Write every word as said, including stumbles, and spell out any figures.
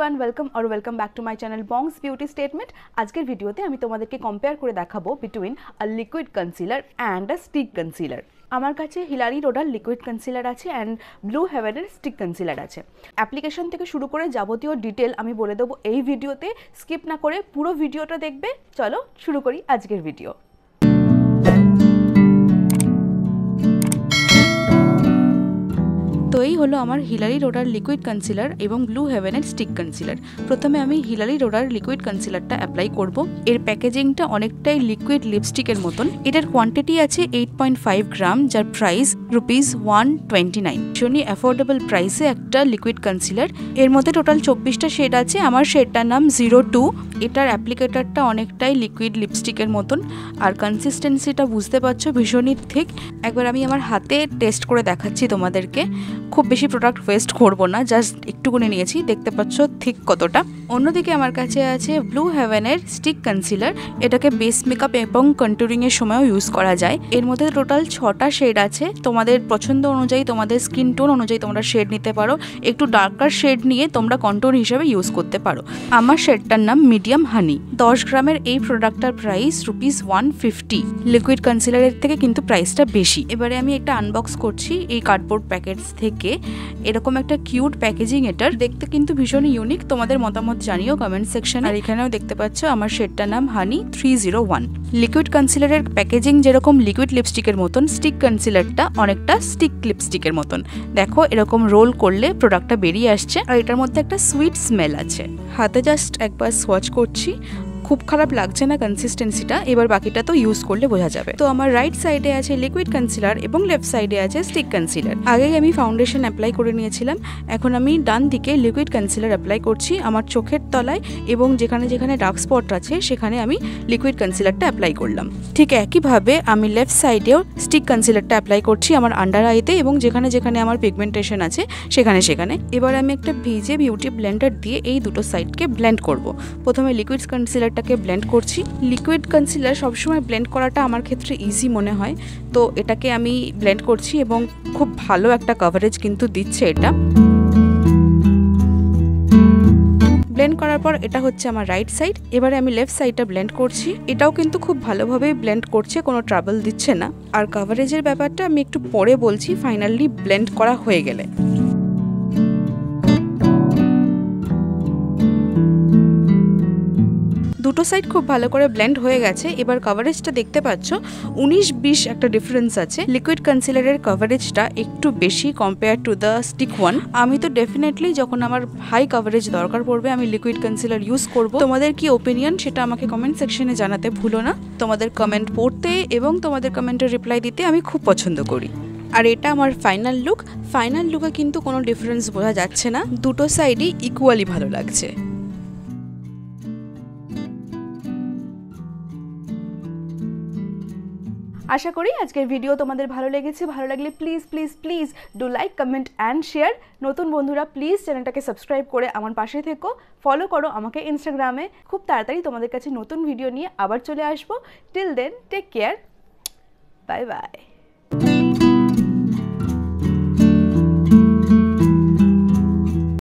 Everyone, welcome or welcome back to my channel Bong's beauty statement. আজকের ভিডিওতে আমি তোমাদেরকে কম্পেয়ার করে দেখাবো between a liquid concealer and a stick concealer. আমার কাছে হিলারি রোডার লিকুইড কনসিলার আছে অ্যান্ড ব্লু হেভেনের স্টিক কনসিলার আছে। অ্যাপ্লিকেশন থেকে শুরু করে যাবতীয় ডিটেল আমি বলে দেবো এই ভিডিওতে, স্কিপ না করে পুরো ভিডিওটা দেখবে। চলো শুরু করি আজকের ভিডিও। তো এই হলো আমার হিলারি রোডার লিকুইড কনসিলার এবং ব্লু হেভেনের স্টিক কনসিলার। প্রথমে আমি হিলারি রোডার লিকুইড কনসিলারটা অ্যাপ্লাই করব। এর প্যাকেজিংটা অনেকটাই লিকুইড লিপস্টিকের মতন। এটার কোয়ান্টিটি আছে এইট পয়েন্ট ফাইভ গ্রাম, যার price rupees one twenty nine. ভীষণই অ্যাফোর্ডেবল প্রাইসে একটা লিকুইড কনসিলার। এর মধ্যে টোটাল চব্বিশটা শেড আছে। আমার শেডটার নাম জিরো টু। এটার অ্যাপ্লিকেটারটা অনেকটাই লিকুইড লিপস্টিকের মতন, আর কনসিস্টেন্সিটা বুঝতে পারছো ভীষণই ঠিক। একবার আমি আমার হাতে টেস্ট করে দেখাচ্ছি তোমাদেরকে। খুব বেশি প্রোডাক্ট ওয়েস্ট করবো না, জাস্ট একটুকুনি নিয়েছি, দেখতে পাচ্ছ ঠিক কতটা। অন্যদিকে আমার কাছে আছে ব্লু হেভেনের স্টিক কনসিলার। এটাকে বেস মেকআপ এবং কন্টুরিং এর সময়ও ইউজ করা যায়। এর মধ্যে টোটাল ছটা শেড আছে। তোমাদের পছন্দ অনুযায়ী, তোমাদের স্কিন টোন অনুযায়ী তোমরা শেড নিতে পারো। একটু ডার্কার শেড নিয়ে তোমরা কন্টুর হিসেবে ইউজ করতে পারো। আমার শেডটার নাম মিডিয়াম হানি। দশ গ্রামের এই প্রোডাক্টটার price rupees one fifty. Liquid কনসিলারের থেকে কিন্তু প্রাইসটা বেশি। এবারে আমি একটা আনবক্স করছি এই কার্ডবোর্ড প্যাকেটস থেকে। এরকম একটা কিউট প্যাকেজিং এটার, দেখতে কিন্তু ভীষণ ইউনিক। তোমাদের মতামত জানিও কমেন্ট সেকশনে। আর এখানেও দেখতে পাচ্ছ আমার শেডটার নাম honey three zero one. Liquid কনসিলারের প্যাকেজিং যেরকম লিকুইড লিপস্টিকের মতন, স্টিক কনসিলারটা অনেকটা স্টিক লিপস্টিকের মতন। দেখো এরকম রোল করলে প্রোডাক্টটা বেরিয়ে আসছে, আর এটার মধ্যে একটা সুইট স্মেল আছে। হাতে জাস্ট একবার সোয়াচ করছি, খুব খারাপ লাগছে না কনসিস্টেন্সিটা। এবার বাকিটা তো ইউজ করলে বোঝা যাবে। তো আমার রাইট সাইডে আছে লিকুইড কনসিলার এবং লেফট সাইডে আছে স্টিক কনসিলার। আগেই আমি ফাউন্ডেশন অ্যাপ্লাই করে নিয়েছিলাম। এখন আমি ডান দিকে লিকুইড কনসিলার অ্যাপ্লাই করছি আমার চোখের তলায়, এবং যেখানে যেখানে ডার্ক স্পট আছে সেখানে আমি লিকুইড কনসিলারটা অ্যাপ্লাই করলাম। ঠিক একইভাবে আমি লেফট সাইডেও স্টিক কনসিলারটা অ্যাপ্লাই করছি আমার আন্ডার আইতে এবং যেখানে যেখানে আমার পিগমেন্টেশন আছে সেখানে সেখানে। এবার আমি একটা ভিজে বিউটি ব্লেন্ডার দিয়ে এই দুটো সাইডকে ব্লেন্ড করব। প্রথমে লিকুইড কনসিলার ব্লেন্ড করছি। লিকুইড কনসিলার সবসময় ব্লেন্ড করাটা আমার ক্ষেত্রে ইজি মনে হয়, তো এটাকে আমি ব্লেন্ড করছি এবং খুব ভালো একটা কভারেজ কিন্তু দিচ্ছে এটা। ব্লেন্ড করার পর এটা হচ্ছে আমার রাইট সাইড। এবারে আমি লেফট সাইডটা ব্লেন্ড করছি। এটাও কিন্তু খুব ভালোভাবেই ব্লেন্ড করছে, কোনো ট্রাবল দিচ্ছে না। আর কভারেজের ব্যাপারটা আমি একটু পরে বলছি, ফাইনালি ব্লেন্ড করা হয়ে গেলে। দুটো সাইড খুব ভালো করে ব্লেন্ড হয়ে গেছে। এবার কভারেজটা দেখতে পাচ্ছ উনিশ বিশ একটা ডিফারেন্স আছে। লিকুইড কনসিলারের কভারেজটা একটু বেশি compare to the stick one. আমি তো ডেফিনেটলি যখন আমার হাই কভারেজ দরকার পড়বে আমি লিকুইড কনসিলার ইউজ করব। তোমাদের কি ওপিনিয়ন সেটা আমাকে কমেন্ট সেকশনে জানাতে ভুলো না। তোমাদের কমেন্ট পড়তে এবং তোমাদের কমেন্টের রিপ্লাই দিতে আমি খুব পছন্দ করি। আর এটা আমার ফাইনাল লুক। ফাইনাল লুকে কিন্তু কোনো ডিফারেন্স বোঝা যাচ্ছে না, দুটো সাইডই ইকুয়ালি ভালো লাগছে। আশা করি আজকের ভিডিও তোমাদের ভালো লেগেছে। ভালো লাগলে please please please do like, comment and share. নতুন বন্ধুরা প্লিজ চ্যানেলটাকে সাবস্ক্রাইব করে আমার পাশে থেকো। ফলো করো আমাকে ইনস্টাগ্রামে। খুব তাড়াতাড়ি তোমাদের কাছে নতুন ভিডিও নিয়ে আবার চলে আসবো। Till then take care, bye by.